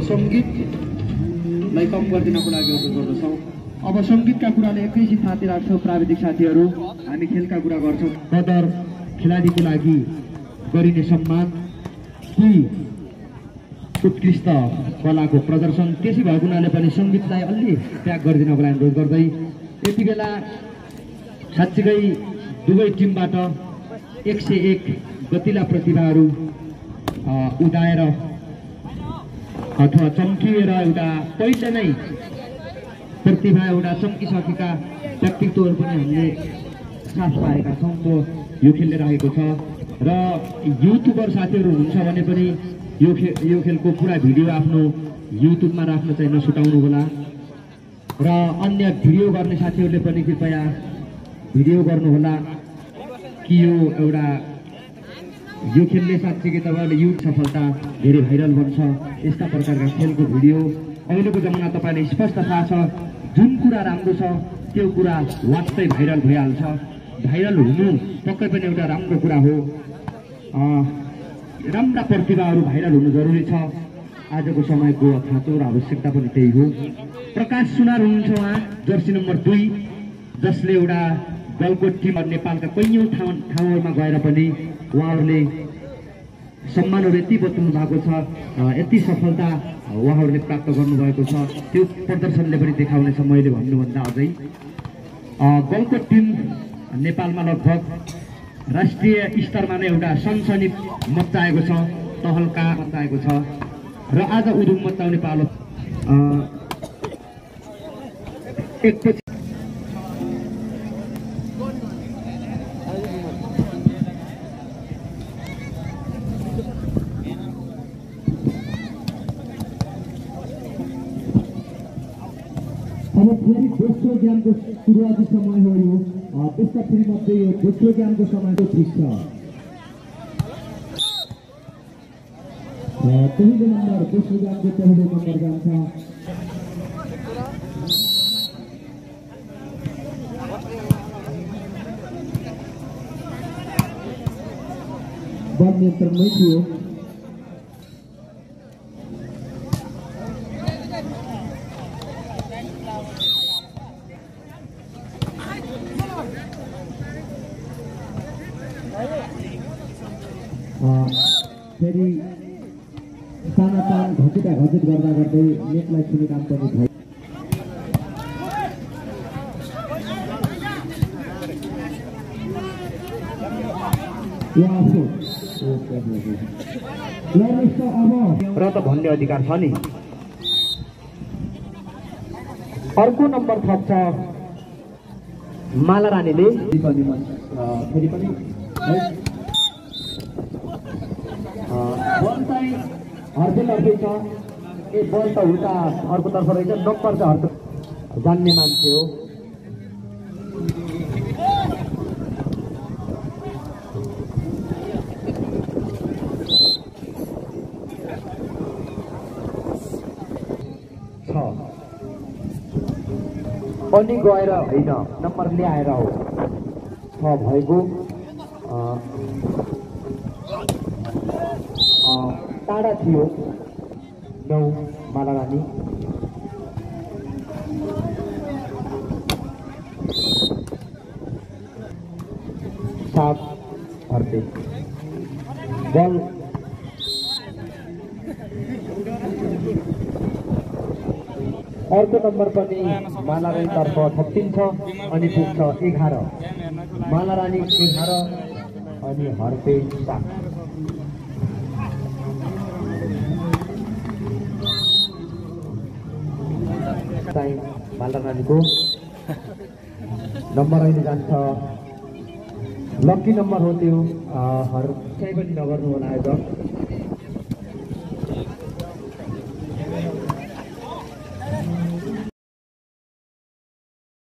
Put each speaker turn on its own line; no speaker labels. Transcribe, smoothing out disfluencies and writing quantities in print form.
सङ्गीतलाई कम गरिदिनको लागि अनुरोध गर्दछौँ। अब सङ्गीतका कुराले एकैछिन थाती राख्छौँ प्राविधिक साथीहरू। हामी खेलका कुरा गर्छौँ। कदर खेलाडीको लागि गरिने सम्मान कि उत्कृष्ट कलाको प्रदर्शन त्यसै भएको हुनाले पनि सङ्गीतलाई अलि त्याग गरिदिनको लागि अनुरोध गर्दै यति बेला साँच्चीकै दुवै टिमबाट 101 गतिला प्रतिभाहरू उदाएर अथवा चम्किएर एउटा पहिले नै प्रतिभा एउटा चम्किसकेका व्यक्तित्वहरू पनि हामीले साथ पाएका छौँ। त्यो यो खेलले राखेको छ र युट्युबर साथीहरू हुनुहुन्छ भने पनि यो खेलको पुरा भिडियो आफ्नो युट्युबमा राख्न चाहिँ नसुटाउनु होला र अन्य भिडियो गर्ने साथीहरूले पनि कृपया भिडियो गर्नुहोला कि यो एउटा यो खेलले साँच्चीकै तपाईँहरूले युट्युब सफलता धेरै भाइरल बन्छ। यस्ता प्रकारका खेलको भिडियो अहिलेको जमाना तपाईँले स्पष्ट थाहा छ जुन कुरा राम्रो छ त्यो कुरा वास्तै भाइरल भइहाल्छ। भाइरल हुनु पक्कै पनि एउटा राम्रो कुरा हो। राम्रा प्रतिभाहरू भाइरल हुनु जरुरी छ। आजको समयको खाँचो र आवश्यकता पनि त्यही हो। प्रकाश सुनार हुनुहुन्छ उहाँ जर्सी नम्बर 2 जसले एउटा गलकोट टिम नेपालका कैयौँ ठाउँहरूमा गएर पनि उहाँहरूले सम्मानहरू यति बचाउनु भएको छ, यति सफलता उहाँहरूले प्राप्त गर्नुभएको छ। त्यो प्रदर्शनले पनि देखाउनेछ। मैले भन्नुभन्दा अझै गलकोट टिम नेपालमा लगभग राष्ट्रिय स्तरमा नै एउटा सनसनी मच्चाएको छ, तहल्का मच्चाएको छ र आज उधुम मच्चाउने पालो एकपछि अब फेरि दोस्रो गेमको सुरुवाती समय हो यो। त्यसका फेरि मध्ये यो दोस्रो गेमको समयको दृश्य पहिलो नम्बर दोस्रो गेमको पहिलो नम्बर जान्छ बल नियन्त्रणमै थियो। फेरि सानातान घचित गर्दा गर्दै नेटलाई छुने काम पनि भयो। र त भन्ने अधिकार छ नि। अर्को नम्बर थप्छ माला रानीले फेरि पनि बल चाहिँ हर्केतर्फै छ। ए बल त उता अर्कोतर्फ रहेछ। नम्बर चाहिँ हर्क जान्ने मान्छे हो। पनि गएर होइन नम्बर ल्याएर हो भएको। टाढा थियो 9 माला रानी। सात हर्ते बल अर्को नम्बर पनि माला रानीतर्फ थप्पिन्छ अनि पुग्छ 11। माला रानी 11 अनि हर्ते 7। माला रानीको नम्बर अहिले जान्छ। लक्की नम्बर हो त्यो। केही पनि नगर्नु होला आयोजक।